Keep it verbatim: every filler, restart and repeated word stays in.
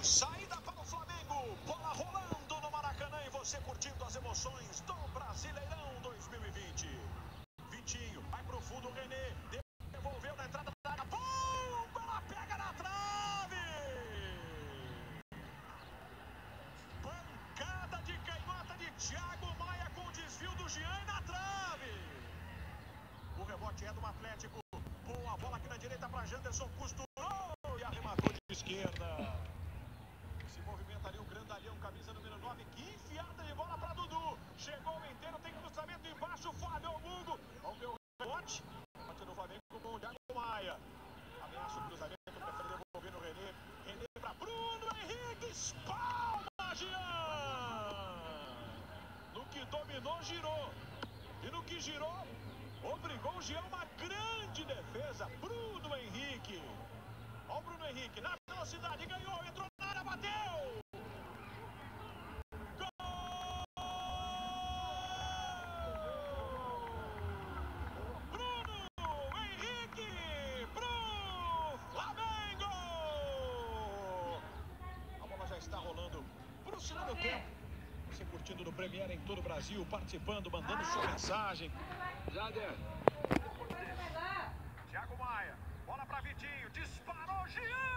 Saída para o Flamengo, bola rolando no Maracanã e você curtindo as emoções do Brasileirão dois mil e vinte. Vitinho, vai pro fundo, o René, devolveu na entrada da área, pum, ela pega na trave! Pancada de canhota de Thiago Maia com o desvio do Jean na trave! O rebote é do Atlético, boa bola aqui na direita para Janderson, costurou e arrematou de esquerda. Movimenta ali o grandalhão, camisa número nove, que enfiada de bola para Dudu. Chegou o inteiro, tem cruzamento embaixo, falhou o Hugo. Vamos ver o rebote. Rebote do Flamengo com o Thiago Maia. Ameaça o cruzamento, prefere devolver no René. René para Bruno Henrique, espalma, Jean. No que dominou, girou. E no que girou, obrigou o Jean a uma grande defesa. Bruno Henrique. Olha o Bruno Henrique na velocidade, ganhou, entrou na área, bateu! Gol! Bruno Henrique pro Flamengo! A bola já está rolando pro segundo tempo. Você curtindo no Premiere em todo o Brasil, participando, mandando sua mensagem. Jader. Thiago Maia, bola para Vitinho, disparou, Jean!